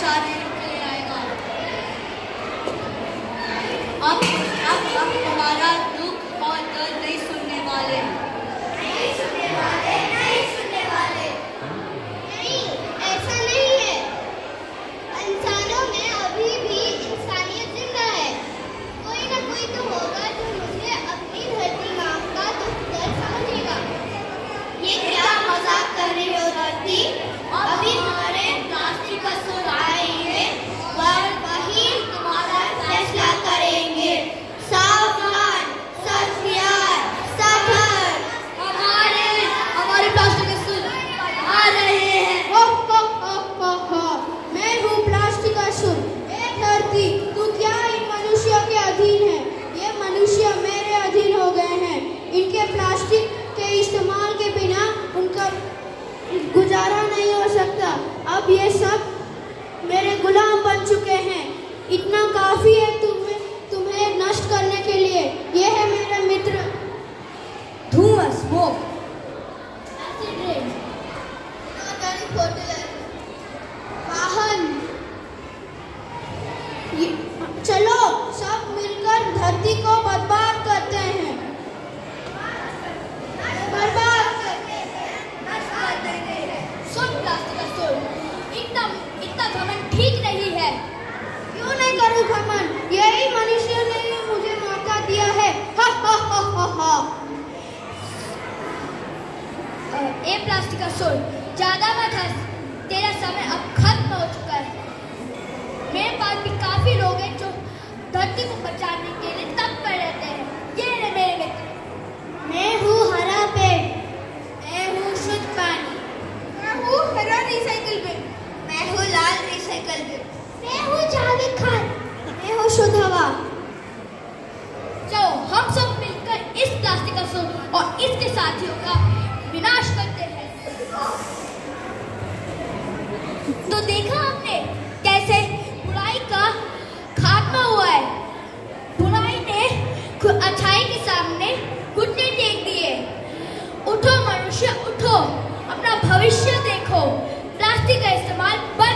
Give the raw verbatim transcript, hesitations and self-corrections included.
सारे निकले आएगा। अब अब अब तुम्हारा दुख और दर्द नहीं सुनने वाले नहीं सुनने वाले नहीं सुनने वाले नहीं, ऐसा नहीं है। इंसानों में अभी भी इंसानियत जिंदा है। कोई ना कोई तो होगा जो मुझे अपनी धरती माँ का दुख दर्द समझेगा। ये क्या मजाक कर रही हो धरती? अभी हमारे प्लास्टिक का सुर आएंगे और वही तुम्हारा फैसला करेंगे। सावधान, सतर्क, सतर्क। हमारे हमारे प्लास्टिक के सुर आ रहे हैं। हो हो हो हो हो मैं हूँ प्लास्टिक का सुर। ए धरती, तू क्या इन मनुष्यों के अधीन है? ये मनुष्य मेरे अधीन हो गए हैं। इनके प्लास्टिक के इस्तेमाल के बिना उनका गुजारा नहीं हो सकता। अब ये सब मेरे गुलाम बन चुके हैं। इतना काफी है तुम्हें तुम्हें नष्ट करने के लिए। ये है मेरे मित्र धुआं, स्मोक, एसिड रेन, वाहन। ये- चलो सब मिलकर धरती को बर्बाद करते हैं। बर्बाद करते हैं, नष्ट कर देते हैं। सुन प्लास्टिक का सुर, इतना इतना घमंड ठीक नहीं है। क्यों नहीं करूं घमंड? यही मनुष्य ने मुझे मौका दिया है। हा हा हा हा हा। अ, ए प्लास्टिक का सुर, ज्यादा मत हंस। तेरा समय अब खत्म हो चुका है। मेरे पास भी काफी लोग हैं जो धरती को बचाने के लिए तत्पर रहते हैं। ये रहे मेरे मित्र। मैं हूँ हरा पेड़। मैं हूँ शुद्ध पानी। मैं हूँ हरा रिसाइकल बिन। मैं हूँ लाल रिसाइकल बिन। मैं हूँ जावेद खान। मैं हूँ शुद्ध हवा। चलो हम सब मिलकर इस प्लास्टिक का सुर और इसके साथियों का विनाश करते हैं। तो देखा हमने कैसे बुराई का खात्मा हुआ है। बुराई ने अच्छाई के सामने घुटने टेक दिए। उठो मनुष्य, उठो, अपना भविष्य देखो। प्लास्टिक का इस्तेमाल